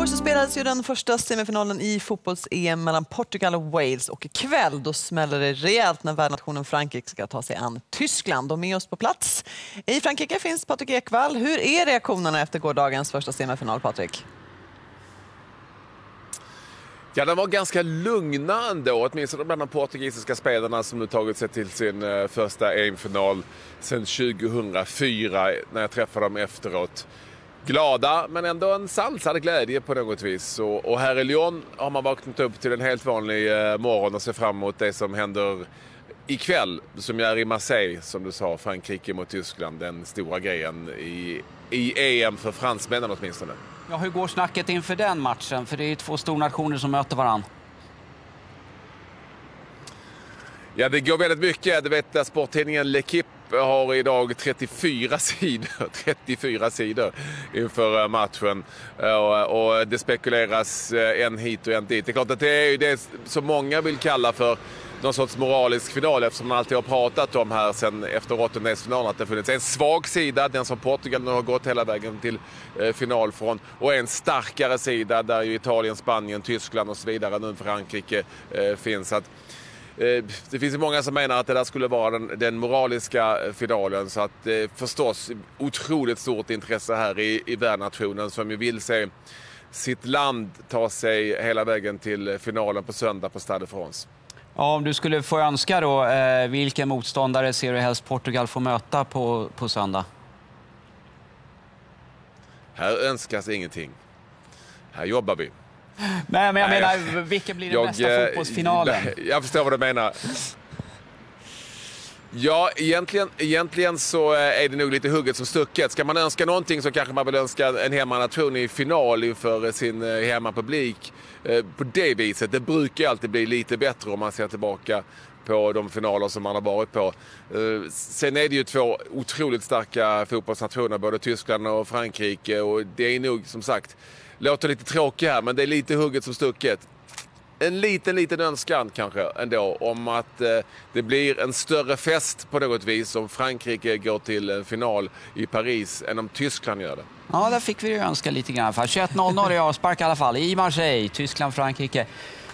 så spelades ju den första semifinalen i fotbolls-EM mellan Portugal och Wales. Och ikväll då smäller det rejält när värdnationen Frankrike ska ta sig an Tyskland. De är oss på plats. I Frankrike finns Patrik Ekwall. Hur är reaktionerna efter gårdagens första semifinal, Patrik? Ja, den var ganska lugna ändå, åtminstone bland de portugisiska spelarna som nu tagit sig till sin första EM-final sedan 2004 när jag träffade dem efteråt. Glada, men ändå en sansad glädje på något vis. Och här i Lyon har man vaknat upp till en helt vanlig morgon och ser fram emot det som händer ikväll, som är i Marseille, som du sa, Frankrike mot Tyskland. Den stora grejen i EM för fransmännen åtminstone. Ja, hur går snacket inför den matchen? För det är ju två stornationer som möter varann. Ja, det går väldigt mycket. Du vet, sporttidningen L'Equipe har idag 34 sidor inför matchen. Och det spekuleras en hit och en dit. Det är klart att det är ju det som många vill kalla för någon sorts moralisk final, eftersom man alltid har pratat om här sen efter åttondelsfinalen att det funnits en svag sida, den som Portugal nu har gått hela vägen till final från, och en starkare sida där ju Italien, Spanien, Tyskland och så vidare, nu Frankrike finns. Att det finns ju många som menar att det där skulle vara den moraliska finalen, så att förstås otroligt stort intresse här i värdnationen som ju vill se sitt land ta sig hela vägen till finalen på söndag på Stade de France. Ja, om du skulle få önska då, vilken motståndare ser du helst Portugal få möta på söndag? Här önskas ingenting. Här jobbar vi. Men jag menar, vilken blir den bästa fotbollsfinalen? Jag förstår vad du menar. Ja, egentligen så är det nog lite hugget som stucket. Ska man önska någonting så kanske man vill önska en hemmanation i final inför sin hemmapublik. På det viset, det brukar alltid bli lite bättre om man ser tillbaka på de finaler som man har varit på. Sen är det ju två otroligt starka fotbollsnationer, både Tyskland och Frankrike. Och det är nog, som sagt, låter lite tråkigt här, men det är lite hugget som stucket. En liten önskan kanske ändå om att det blir en större fest på något vis om Frankrike går till en final i Paris än om Tyskland gör det. Ja, där fick vi ju önska lite grann. 21:00 är avspark i alla fall i Marseille, Tyskland, Frankrike.